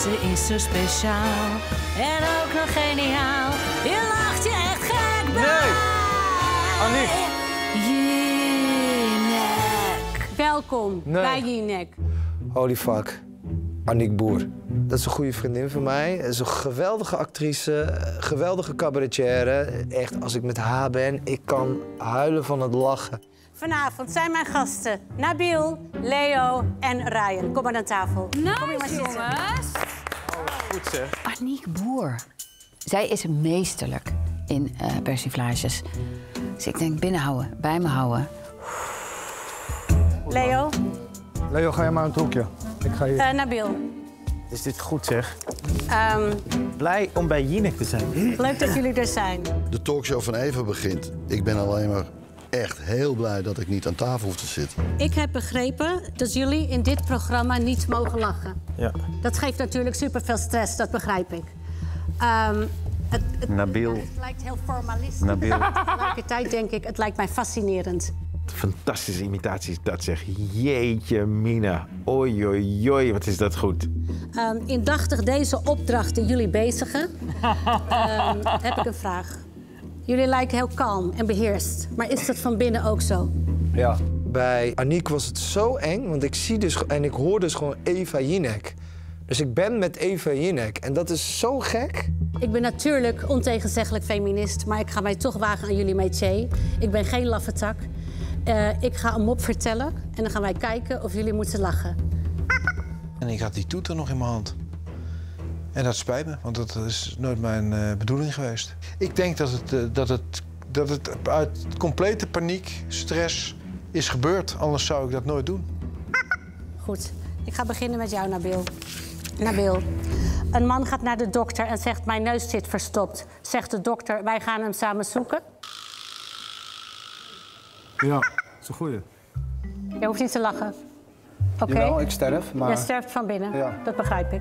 Ze is zo speciaal en ook nog geniaal. Je lacht je echt gek bij. Nee! Aniek! Jinek. Welkom bij Jinek. Holy fuck. Aniek Boer. Dat is een goede vriendin van mij. Ze is een geweldige actrice, geweldige cabaretière. Echt, als ik met haar ben, ik kan huilen van het lachen. Vanavond zijn mijn gasten Nabil, Leo en Ryan. Kom maar aan tafel. Kom hier maar zitten. Jongens. Goed zeg. Aniek Boer. Zij is meesterlijk in persiflages. Dus ik denk binnenhouden, bij me houden. Leo, Leo, ga jij maar in het hoekje. Ik ga hier. Nabil. Is dit goed zeg? Ehm, Blij om bij Jinek te zijn. leuk dat jullie er zijn. De talkshow van Eva begint. Ik ben alleen maar echt heel blij dat ik niet aan tafel hoef te zitten. Ik heb begrepen dat jullie in dit programma niet mogen lachen. Ja. Dat geeft natuurlijk superveel stress, dat begrijp ik. Nabil. Het lijkt heel formalistisch. Nabil. Tegelijkertijd denk ik, het lijkt mij fascinerend. Fantastische imitaties, dat zeg. Jeetje, Mina. Oei, oei, oei, wat is dat goed. Indachtig deze opdrachten jullie bezigen, heb ik een vraag. Jullie lijken heel kalm en beheerst, maar is dat van binnen ook zo? Ja. Bij Aniek was het zo eng, want ik zie dus en ik hoor dus gewoon Eva Jinek. Dus ik ben met Eva Jinek en dat is zo gek. Ik ben natuurlijk ontegenzeggelijk feminist, maar ik ga mij toch wagen aan jullie métier. Ik ben geen laffe tak. Ik ga een mop vertellen en dan gaan wij kijken of jullie moeten lachen. En ik had die toeter nog in mijn hand. En dat spijt me, want dat is nooit mijn bedoeling geweest. Ik denk dat het uit complete paniek, stress is gebeurd. Anders zou ik dat nooit doen. Goed, ik ga beginnen met jou, Nabil. Nabil, een man gaat naar de dokter en zegt: mijn neus zit verstopt. Zegt de dokter: wij gaan hem samen zoeken. Ja, dat is een goeie. Je hoeft niet te lachen. Oké? Jawel, ik sterf, maar... Jij sterft van binnen, Ja. dat begrijp ik.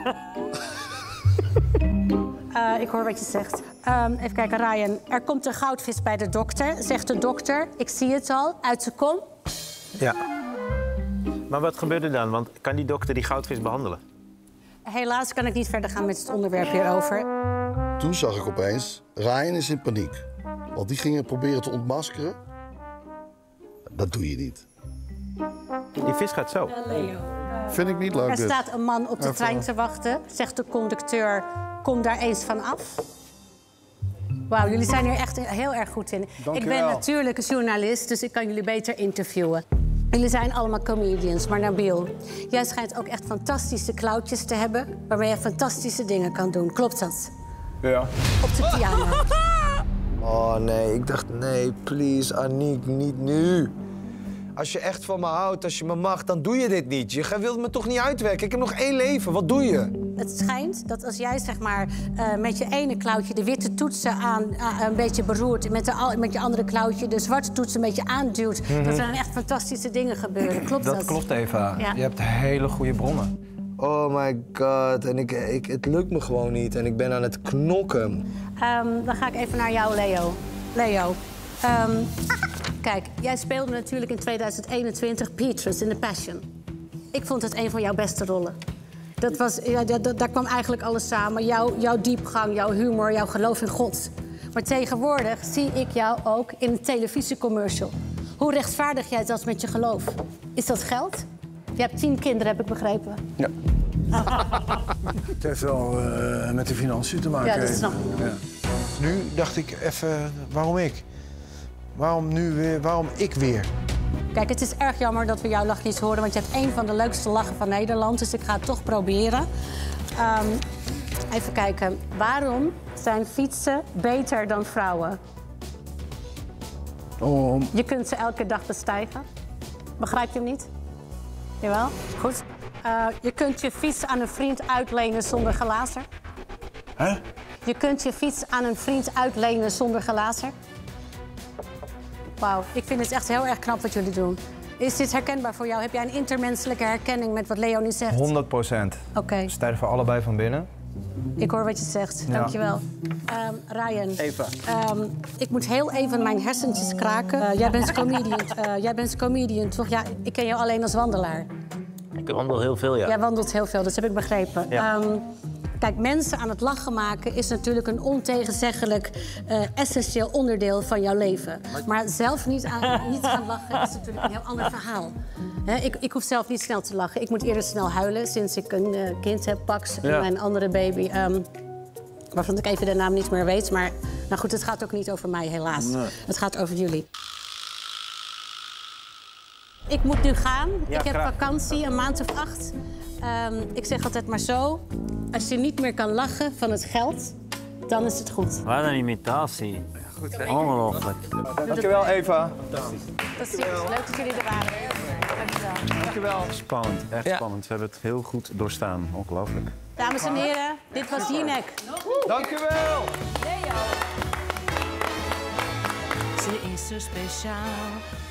Ik hoor wat je zegt. Even kijken, Ryan. Er komt een goudvis bij de dokter. Zegt de dokter: ik zie het al, uit zijn kom. Ja. Maar wat gebeurt er dan? Want kan die dokter die goudvis behandelen? Helaas kan ik niet verder gaan met het onderwerp hierover. Toen zag ik opeens, Ryan is in paniek. Want die gingen proberen te ontmaskeren. Dat doe je niet. Die vis gaat zo. Vind ik niet leuk Er dit. staat een man op de trein te wachten. Zegt de conducteur: kom daar eens van af. Wauw, jullie zijn hier echt heel erg goed in. Dank ik je ben wel. natuurlijk een journalist, dus ik kan jullie beter interviewen. Jullie zijn allemaal comedians, maar Nabil, jij schijnt ook echt fantastische klauwtjes te hebben, waarmee je fantastische dingen kan doen. Klopt dat? Ja. Op de piano. Oh nee, ik dacht nee, please Aniek, niet nu. Als je echt van me houdt, als je me mag, dan doe je dit niet. Je wilt me toch niet uitwerken? Ik heb nog 1 leven, wat doe je? Het schijnt dat als jij zeg maar met je ene klauwtje de witte toetsen een beetje beroert... met je andere klauwtje de zwarte toetsen een beetje aanduwt... dat er dan echt fantastische dingen gebeuren. Klopt dat? Dat klopt, Eva. Ja. Je hebt hele goede bronnen. Oh my god, en het lukt me gewoon niet en ik ben aan het knokken. Dan ga ik even naar jou, Leo. Leo, kijk, jij speelde natuurlijk in 2021 Petrus in The Passion. Ik vond het een van jouw beste rollen. Dat was, ja, daar kwam eigenlijk alles samen. Jouw diepgang, jouw humor, jouw geloof in God. Maar tegenwoordig zie ik jou ook in een televisiecommercial. Hoe rechtvaardig jij dat met je geloof? Is dat geld? Je hebt 10 kinderen, heb ik begrepen. Ja. Het heeft wel met de financiën te maken. Ja, dat snap ik. Ja. Nu dacht ik even, waarom ik? Waarom nu weer? Waarom ik weer? Kijk, het is erg jammer dat we jouw lach niet horen... want je hebt een van de leukste lachen van Nederland. Dus ik ga het toch proberen. Even kijken. Waarom zijn fietsen beter dan vrouwen? Je kunt ze elke dag bestijgen. Begrijp je hem niet? Jawel? Goed. Je kunt je fiets aan een vriend uitlenen zonder glazer. Hè? Je kunt je fiets aan een vriend uitlenen zonder glazer. Wauw, ik vind het echt heel erg knap wat jullie doen. Is dit herkenbaar voor jou? Heb jij een intermenselijke herkenning met wat Leo nu zegt? 100%. Oké, We sterven allebei van binnen. ik hoor wat je zegt. Ja. Dankjewel. Ryan. Eva. Ik moet heel even mijn hersentjes kraken. Jij bent comedian, toch? Ja, ik ken jou alleen als wandelaar. Ik wandel heel veel, ja. Jij wandelt heel veel, dat heb ik begrepen. Ja. Kijk, mensen aan het lachen maken is natuurlijk een ontegenzeggelijk essentieel onderdeel van jouw leven. Maar zelf niet gaan lachen is natuurlijk een heel ander verhaal. Ik hoef zelf niet snel te lachen. Ik moet eerder snel huilen sinds ik een kind heb, Pax, en mijn andere baby. Waarvan ik even de naam niet meer weet. Maar nou goed, het gaat ook niet over mij, helaas. Nee. Het gaat over jullie. Ik moet nu gaan. Ja, ik heb vakantie, een maand of 8. Ik zeg altijd maar zo. Als je niet meer kan lachen van het geld, dan is het goed. Wat een imitatie. Goed, ongelooflijk. Dankjewel, Eva. Fantastisch. Leuk dat jullie er waren. Dankjewel. Dankjewel. Spannend, echt spannend. We hebben het heel goed doorstaan. Ongelooflijk. Dames en heren, dit was Jinek. Dankjewel. Ze is zo speciaal